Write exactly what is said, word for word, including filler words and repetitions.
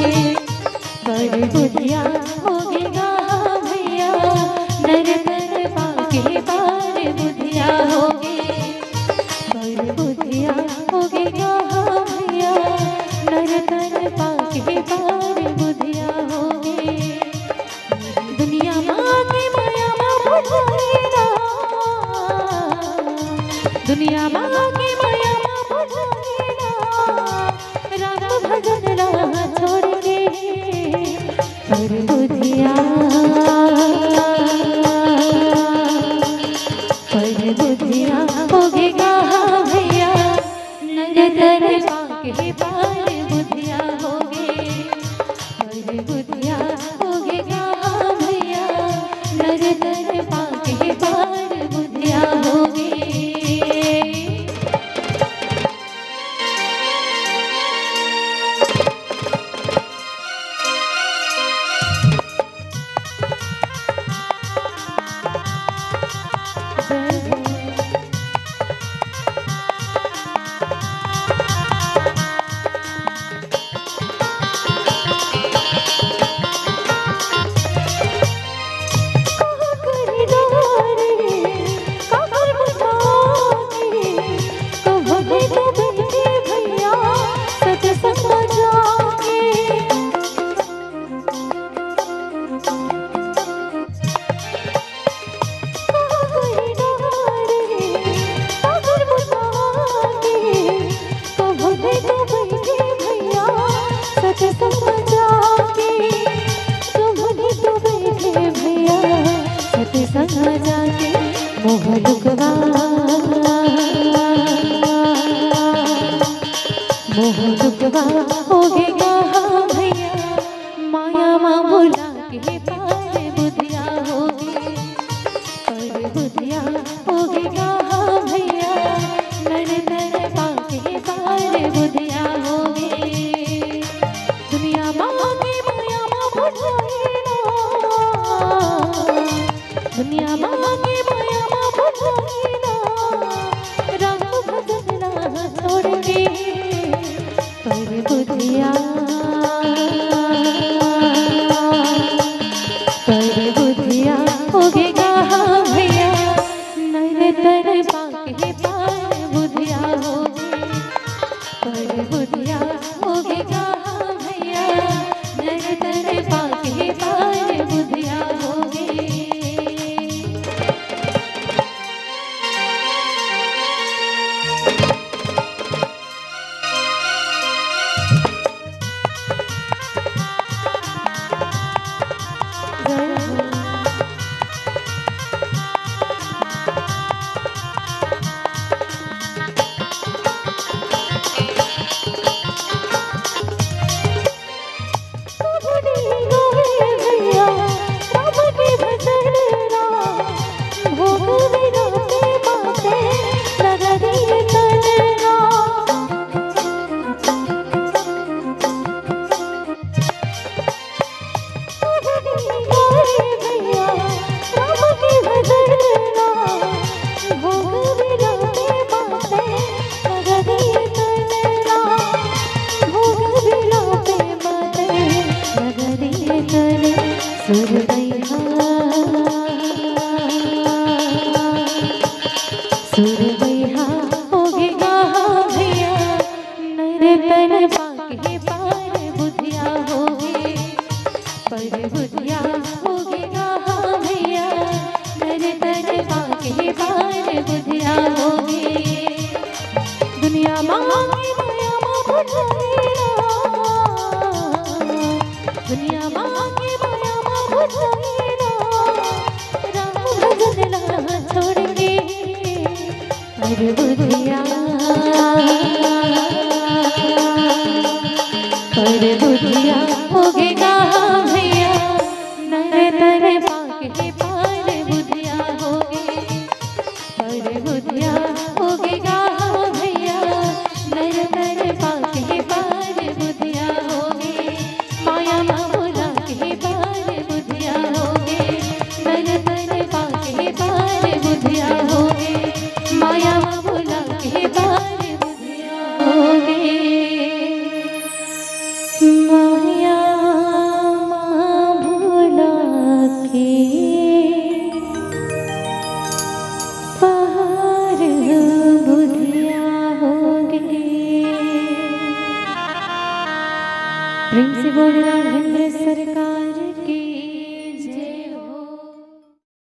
पर बुधिया होगेगा भैया नर तन पाके पार बुधिया होगे पर बुधिया होगेगा भैया नर तन पाके पार बुधिया होगे दुनिया माँ की माया माँ बुझाएगा दुनिया माँ की माया माँ बुझाएगा राम भजन राह छोड़ के पर बुधिया पर बुधिया होगेगा भैया नर तन पाके पार बुधिया होगे पर बुधिया होगेगा भैया नर तन पाके पार बुधिया होगे मोहलुकवा मोहलुकवा होगेगा भैया माया माँ बुला के पार बुधिया होगे पर बुधिया होगेगा भैया नर नर पाके पार बुधिया होगे दुनिया माँ की माया माँ बुझाएगा दुनिया माँ की माया माँ बुझाएगा राम भजन राह छोड़ के पर बुधिया पर बुधिया होगेगा भैया नर तन पाके पार बुधिया होगे पर बुधिया होगेगा भैया नर तन पाके पार बुधिया होगे सुरवैया होगेगा भैया नर तन पाके पार बुधिया होगे पर बुधिया होगेगा भैया नर तन पाके पार बुधिया होगे दुनिया माँ की माया माँ बुझाएगा दुनिया माँ की माया माँ बुझाएगा राम भजन राह छोड़ के पर बुधिया पर बुधिया होगेगा भैया नर तन पाके पार बुधिया होगे पर बुधिया होगेगा भैया नर तन पाके पार बुधिया होगे माया माँ बुला के पार बुधिया होगे नर तन पाके पार बुधिया होगे माया माँ बुला के पार बुधिया होगे माया प्रेम से बोल राघवेंद्र सरकार की